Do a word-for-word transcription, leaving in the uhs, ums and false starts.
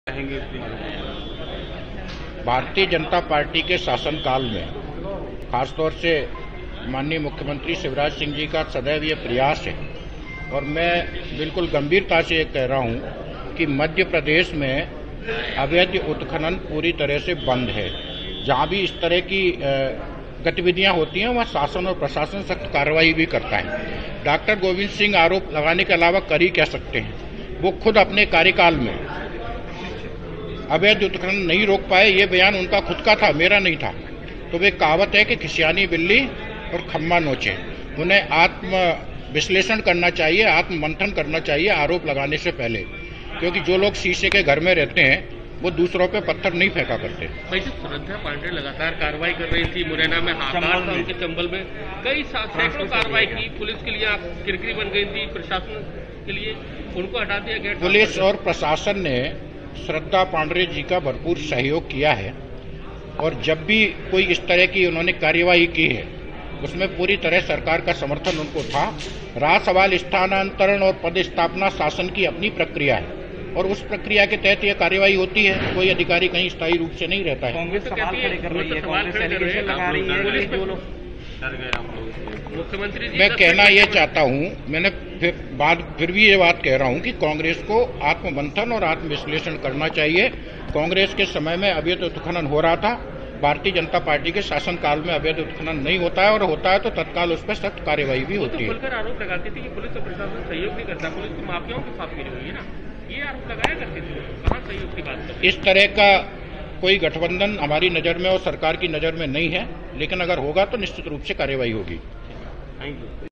Bharatiya Janata party के शासनकाल में खासतौर से माननीय मुख्यमंत्री शिवराज सिंह जी का सदैव ये प्रयास है और मैं बिल्कुल गंभीरता से ये कह रहा हूँ कि मध्य प्रदेश में अवैध उत्खनन पूरी तरह से बंद है। जहाँ भी इस तरह की गतिविधियां होती हैं वहाँ शासन और प्रशासन सख्त कार्रवाई भी करता है। डॉक्टर गोविंद सिंह आरोप लगाने के अलावा कर ही क्या सकते हैं। वो खुद अपने कार्यकाल में अवैध उत्खनन नहीं रोक पाए, ये बयान उनका खुद का था, मेरा नहीं था। तो वे कहावत है कि खिसियानी बिल्ली और खम्मा नोचे। उन्हें आत्म विश्लेषण करना चाहिए, आत्म मंथन करना चाहिए आरोप लगाने से पहले, क्योंकि जो लोग शीशे के घर में रहते हैं वो दूसरों पे पत्थर नहीं फेंका करते। श्रद्धा पांडे लगातार कार्रवाई कर रही थी। मुरैना में हाहाकार था उनके चंबल में, कई सैकड़ों कार्रवाई की। पुलिस के लिए किरकिरी बन गई थी, प्रशासन के लिए उनको हटा दिया गया। पुलिस और प्रशासन ने श्रद्धा पांडे जी का भरपूर सहयोग किया है और जब भी कोई इस तरह की उन्होंने कार्यवाही की है उसमें पूरी तरह सरकार का समर्थन उनको था। रहा सवाल स्थानांतरण और पद स्थापना, शासन की अपनी प्रक्रिया है और उस प्रक्रिया के तहत यह कार्यवाही होती है। कोई अधिकारी कहीं स्थायी रूप से नहीं रहता है। कांग्रेस सवाल खड़े कर रही है, कांग्रेस एलिगेशन लगा रही है पुलिस पे। मुख्यमंत्री जी, मैं कहना यह चाहता हूं, मैंने फिर बाद फिर भी ये बात कह रहा हूं कि कांग्रेस को आत्ममंथन और आत्मविश्लेषण करना चाहिए। कांग्रेस के समय में अवैध उत्खनन हो रहा था, भारतीय जनता पार्टी के शासनकाल में अवैध उत्खनन नहीं होता है और होता है तो तत्काल उस पर सख्त कार्यवाही भी होती है। तो खुलकर आरोप लगाती थी कि पुलिस और प्रशासन सहयोग नहीं करता, पुलिस तो माफियाओं के साथ मिली हुई है ना, ये आरोप लगाया करती थी। कहाँ सहयोग की बात करते? इस तरह का कोई गठबंधन हमारी नजर में और सरकार की नजर में नहीं है, लेकिन अगर होगा तो निश्चित रूप से कार्यवाही होगी। Thank you.